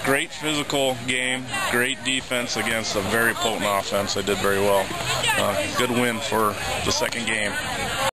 great physical game, great defense against a very potent offense. They did very well. Good win for the second game.